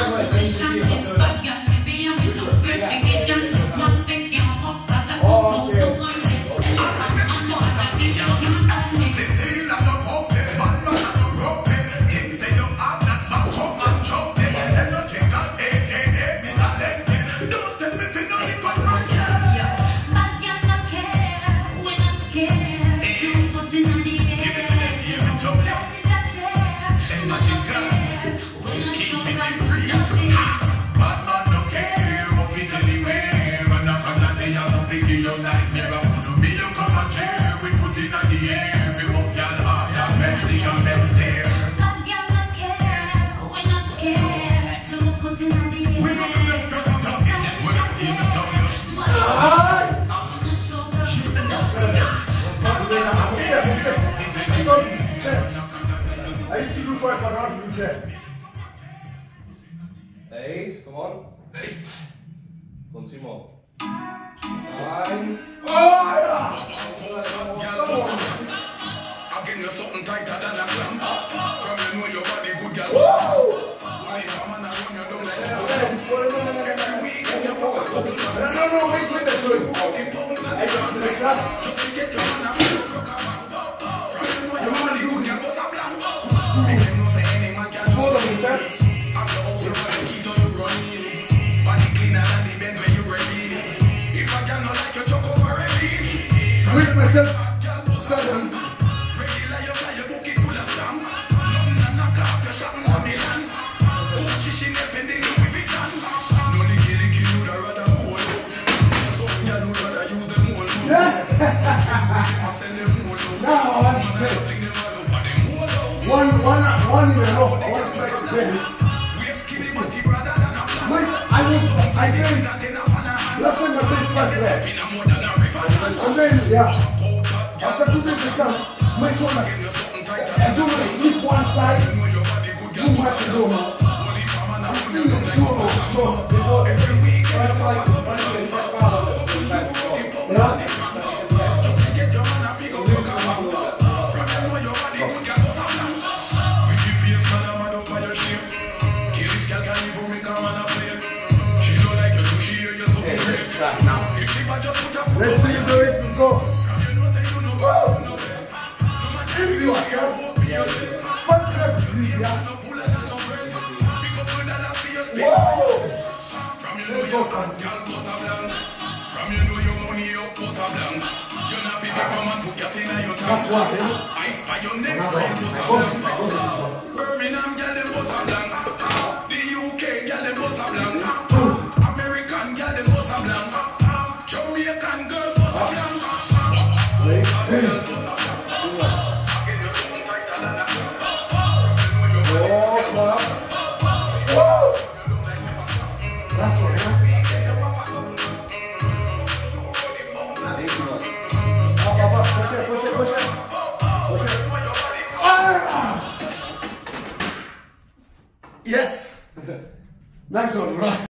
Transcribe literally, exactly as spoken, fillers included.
I used to do for a round with that. Eight, come on. Eight. Continue. Nine. Oh, yeah! I'll give you something tighter than a clamp. From you know your body good, girl. Woo! When you come and I run you down like a every week you pop a couple No, no, no, wait, wait, that's good. I don't like that. Just to get your man up, you cook a man. From you know your body good, girl. What's a blank? Make them know say any man can just hold on, sir. I'm the house, you run the keys, so you run in. Body cleaner than the bed when you ready. If I can not like your choco already. Wait, myself. Stand on. Regular, you fly your book it full of stamp. None and knock off your shot and have me land. Gucci, she never in the Louis Vuitton. No licky licky, you'd rather hold out. So you would rather use them all out. Yes! Send them all out. Now, one, one, one, one in a row. I want to try to bend. Mike, I was, I bent. Last time I bent quite well. And then, yeah. After two days I come, my shoulders, I don't want to sleep one side, too much to do now. I'm feeling too much, so before every week, yeah. Let's see the way to go. Woo! Easy one, yeah. Fuck that, easy, yeah. Whoa! Let's go, Francis. That's what, eh? Birmingham, girl, them bossa blanc. The U K, girl, them bossa blanc. American, girl, them bossa blanc. Jamaican girl, bossa blanc. That's what, yeah. Push it, push it, push it. Push it. Ah! Yes! Nice one, bro.